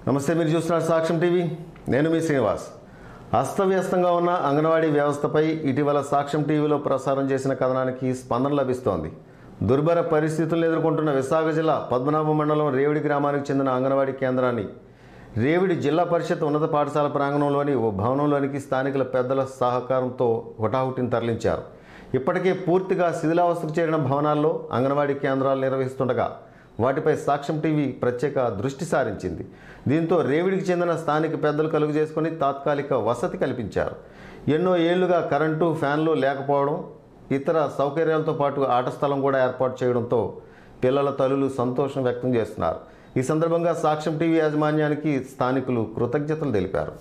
నమస్తే, మీరు చూస్తున్నారు సాక్ష్యం టీవీ. నేను మీ శ్రీనివాస్. అస్తవ్యస్తంగా ఉన్న అంగన్వాడీ వ్యవస్థపై ఇటీవల సాక్ష్యం టీవీలో ప్రసారం చేసిన కథనానికి స్పందన లభిస్తోంది. దుర్భర పరిస్థితులను ఎదుర్కొంటున్న విశాఖ జిల్లా పద్మనాభ మండలం రేవిడి గ్రామానికి చెందిన అంగన్వాడీ కేంద్రాన్ని రేవిడి జిల్లా పరిషత్ ఉన్నత పాఠశాల ప్రాంగణంలోని ఓ భవనంలోనికి స్థానికుల పెద్దల సహకారంతో హుటాహుటిని తరలించారు. ఇప్పటికే పూర్తిగా శిథిలావస్థకు చేరిన భవనాల్లో అంగన్వాడీ కేంద్రాలు నిర్వహిస్తుండగా వాటిపై సాక్ష్యం టీవీ ప్రత్యేక దృష్టి సారించింది. దీంతో రేవిడికి చెందిన స్థానిక పెద్దలు కలుగు చేసుకుని తాత్కాలిక వసతి కల్పించారు. ఎన్నో ఏళ్లుగా కరెంటు, ఫ్యాన్లు లేకపోవడం, ఇతర సౌకర్యాలతో పాటు ఆట స్థలం కూడా ఏర్పాటు చేయడంతో పిల్లల తల్లులు సంతోషం వ్యక్తం చేస్తున్నారు. ఈ సందర్భంగా సాక్ష్యం టీవీ యాజమాన్యానికి స్థానికులు కృతజ్ఞతలు తెలిపారు.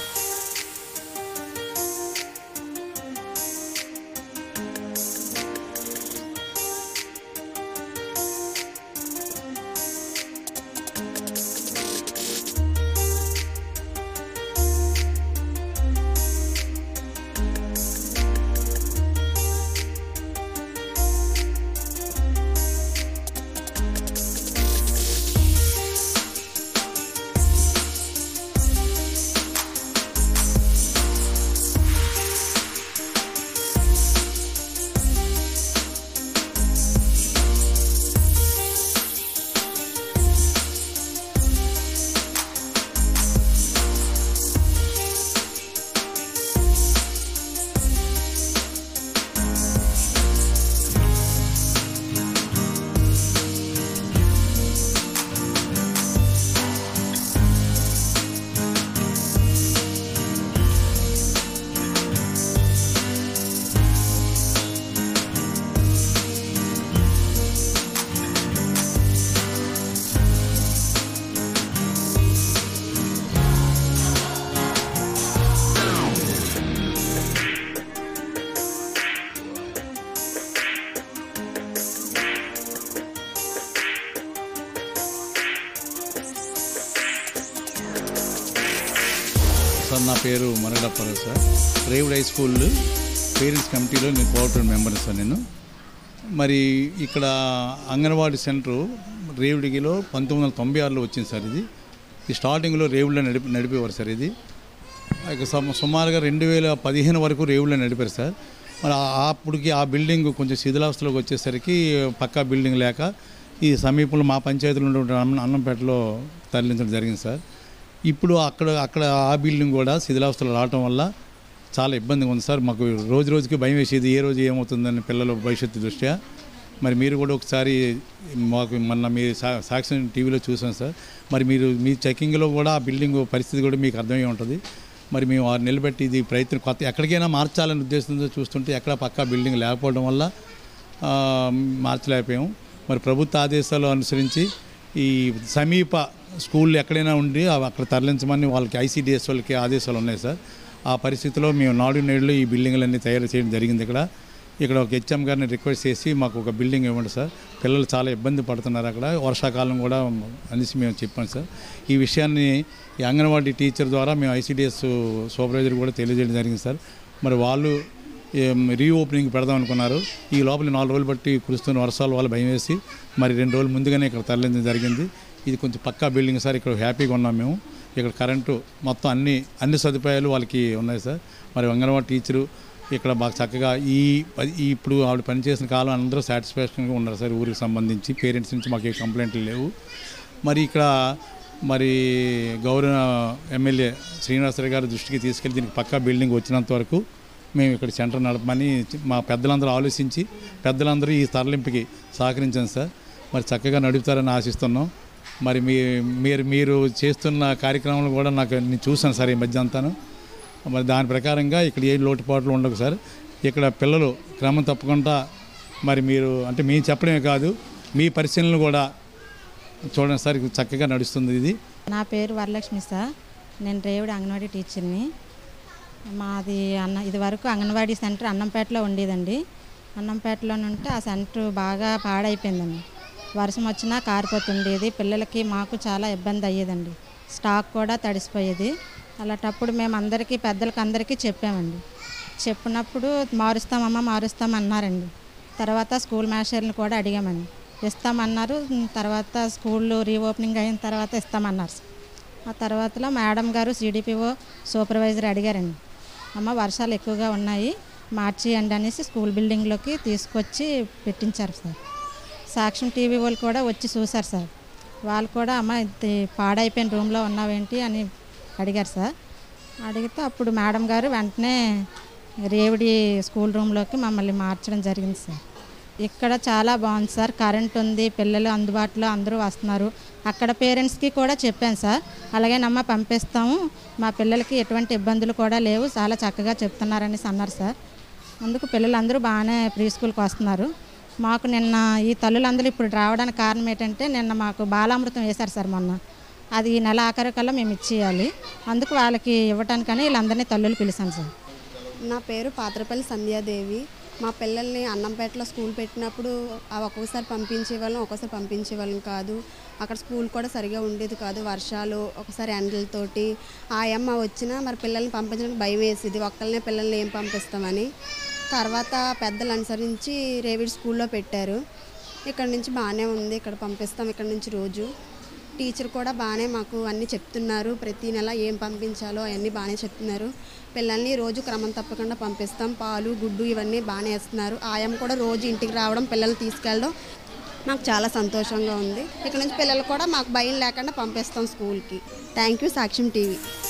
సార్, నా పేరు Maradapparao sir. Revidi high school parents కమిటీలో నేను కోఆర్డినేటర్ మెంబర్ సార్. నేను మరి ఇక్కడ అంగన్వాడీ సెంటరు రేవిడిలో 1996లో వచ్చింది సార్. ఇది స్టార్టింగ్లో రేవిడిలో నడిపేవారు సార్. ఇది సుమారుగా 2015 వరకు రేవిడిలో నడిపారు సార్. మరి అప్పటికి ఆ బిల్డింగ్ కొంచెం శిథిలావస్థలోకి వచ్చేసరికి పక్కా బిల్డింగ్ లేక ఈ సమీపంలో మా పంచాయతీలో ఉండే అన్నంపేటలో తరలించడం జరిగింది సార్. ఇప్పుడు అక్కడ ఆ బిల్డింగ్ కూడా శిథిలావస్థలో రావటం వల్ల చాలా ఇబ్బందిగా ఉంది సార్. మాకు రోజు రోజుకి భయం వేసేది, ఏ రోజు ఏమవుతుందని పిల్లల భవిష్యత్తు దృష్ట్యా. మరి మీరు కూడా ఒకసారి మాకు మొన్న మీ సాక్ష్యం టీవీలో చూసాం సార్. మరి మీరు మీ చెకింగ్లో కూడా ఆ బిల్డింగ్ పరిస్థితి కూడా మీకు అర్థమై ఉంటుంది. మరి మేము వారు నిలబెట్టి ఇది ప్రయత్నం కొత్త ఎక్కడికైనా మార్చాలనే ఉద్దేశంతో చూస్తుంటే ఎక్కడ పక్కా బిల్డింగ్ లేకపోవడం వల్ల మార్చలేకపోయాము. మరి ప్రభుత్వ ఆదేశాలు అనుసరించి ఈ సమీప స్కూళ్ళు ఎక్కడైనా ఉండి అక్కడ తరలించమని వాళ్ళకి ICDS వాళ్ళకి ఆదేశాలు ఉన్నాయి సార్. ఆ పరిస్థితిలో మేము నేడులో ఈ బిల్డింగ్లన్నీ తయారు చేయడం జరిగింది. ఇక్కడ ఒక HM గారిని రిక్వెస్ట్ చేసి మాకు ఒక బిల్డింగ్ ఇవ్వండి సార్, పిల్లలు చాలా ఇబ్బంది పడుతున్నారు అక్కడ, వర్షాకాలం కూడా అనేసి మేము చెప్పాం సార్. ఈ విషయాన్ని ఈ అంగన్వాడీ టీచర్ ద్వారా మేము ICDS సూపర్వైజర్ కూడా తెలియజేయడం జరిగింది సార్. మరి వాళ్ళు రీఓపెనింగ్ పెడదాం అనుకున్నారు. ఈ లోపల 4 రోజులు బట్టి కురుస్తున్న వర్షాలు వాళ్ళు భయం వేసి మరి 2 రోజులు ముందుగానే ఇక్కడ తరలించడం జరిగింది. ఇది కొంచెం పక్కా బిల్డింగ్ సార్. ఇక్కడ హ్యాపీగా ఉన్నాం మేము. ఇక్కడ కరెంటు మొత్తం అన్ని సదుపాయాలు వాళ్ళకి ఉన్నాయి సార్. మరి అంగన్వాడీ టీచరు ఇక్కడ బాగా చక్కగా ఇప్పుడు ఆవిడ పనిచేసిన కాలం అందరూ సాటిస్ఫాక్షన్గా ఉన్నారు సార్. ఊరికి సంబంధించి పేరెంట్స్ నుంచి మాకు ఏ కంప్లైంట్లు లేవు. మరి ఇక్కడ గౌరవ ఎమ్మెల్యే శ్రీనివాసరావు గారి దృష్టికి తీసుకెళ్ళి దీనికి పక్కా బిల్డింగ్ వచ్చినంత వరకు మేము ఇక్కడ సెంటర్ నడపమని మా పెద్దలందరూ ఆలోచించి పెద్దలందరూ ఈ తరలింపుకి సహకరించాను సార్. మరి చక్కగా నడుపుతారని ఆశిస్తున్నాం. మరి మీరు చేస్తున్న కార్యక్రమాలు కూడా నేను చూసాను సార్ ఈ మధ్య అంతాను. మరి దాని ప్రకారంగా ఇక్కడ ఏ లోటుపాట్లు ఉండవు సార్. ఇక్కడ పిల్లలు క్రమం తప్పకుండా మరి మీరు అంటే మేము చెప్పడమే కాదు, మీ పరిశీలనలు కూడా చూడండి సార్. చక్కగా నడుస్తుంది ఇది. నా పేరు వరలక్ష్మి సార్. నేను రేవిడి అంగన్వాడీ టీచర్ని. మాది ఇది వరకు అంగన్వాడీ సెంటర్ అన్నంపేటలో ఉండేదండి. అన్నంపేటలో ఉంటే ఆ సెంటర్ బాగా పాడైపోయిందండి. వర్షం వచ్చినా కారిపోతుండేది. పిల్లలకి మాకు చాలా ఇబ్బంది అయ్యేదండి. స్టాక్ కూడా తడిసిపోయేది. అలాంటప్పుడు మేము పెద్దలకి అందరికీ చెప్పామండి. చెప్పినప్పుడు మారుస్తామన్నారండి. తర్వాత స్కూల్ మాస్టర్ని కూడా అడిగామండి. ఇస్తామన్నారు. తర్వాత స్కూళ్ళు రీఓపెనింగ్ అయిన తర్వాత ఇస్తామన్నారు. ఆ తర్వాతలో మేడం గారు సిడిపిఓ సూపర్వైజర్ అడిగారండి, అమ్మ వర్షాలు ఎక్కువగా ఉన్నాయి మార్చేయండి అనేసి స్కూల్ బిల్డింగ్లోకి తీసుకొచ్చి పెట్టించారు సార్. సాక్ష్యం టీవీ వాళ్ళు కూడా వచ్చి చూశారు సార్. వాళ్ళు కూడా అమ్మ ఇది పాడైపోయిన రూమ్లో ఉన్నావేంటి అని అడిగారు సార్. అడిగితే అప్పుడు మేడం గారు వెంటనే రేవిడి స్కూల్ రూమ్లోకి మమ్మల్ని మార్చడం జరిగింది సార్. ఇక్కడ చాలా బాగుంది సార్, కరెంట్ ఉంది, పిల్లలు అందుబాటులో అందరూ వస్తున్నారు. అక్కడ పేరెంట్స్కి కూడా చెప్పాను సార్, అలాగేనమ్మా పంపిస్తాము, మా పిల్లలకి ఎటువంటి ఇబ్బందులు కూడా లేవు, చాలా చక్కగా చెప్తున్నారనేసి అన్నారు సార్. అందుకు పిల్లలందరూ బాగానే ప్రీ స్కూల్కి వస్తున్నారు. మాకు నిన్న ఈ తల్లులందరూ ఇప్పుడు రావడానికి కారణం ఏంటంటే నిన్న మాకు బాలామృతం వేశారు సార్ మొన్న, అది ఈ నెల ఆఖరి కల్లా మేము ఇచ్చేయాలి, అందుకు వాళ్ళకి ఇవ్వటానికని వీళ్ళందరినీ తల్లులు పిలిచాను సార్. నా పేరు పాత్రపల్లి సంధ్యాదేవి. మా పిల్లల్ని అన్నంపేటలో స్కూల్ పెట్టినప్పుడు ఒక్కొక్కసారి పంపించేవాళ్ళం, ఒక్కోసారి పంపించేవాళ్ళం కాదు. అక్కడ స్కూల్ కూడా సరిగా ఉండేది కాదు, వర్షాలు ఒకసారి ఎండలతోటి. ఆయమ్మ వచ్చినా మరి పిల్లల్ని పంపించడానికి భయం వేసేది, ఒక్కళ్ళనే పిల్లల్ని ఏం పంపిస్తామని. తర్వాత పెద్దలు అనుసరించి రేవిడి స్కూల్లో పెట్టారు. ఇక్కడ నుంచి బాగానే ఉంది, ఇక్కడ పంపిస్తాం ఇక్కడ నుంచి రోజు. టీచర్ కూడా బాగానే మాకు అన్నీ చెప్తున్నారు, ప్రతి నెల ఏం పంపించాలో అవన్నీ బాగానే చెప్తున్నారు. పిల్లల్ని రోజు క్రమం తప్పకుండా పంపిస్తాం, పాలు గుడ్డు ఇవన్నీ బాగానే వేస్తున్నారు. ఆయమ్మ కూడా రోజు ఇంటికి రావడం, పిల్లల్ని తీసుకెళ్ళడం మాకు చాలా సంతోషంగా ఉంది. ఇక్కడ నుంచి పిల్లలు కూడా మాకు భయం లేకుండా పంపిస్తాం స్కూల్కి. Thank you Sakshyam TV.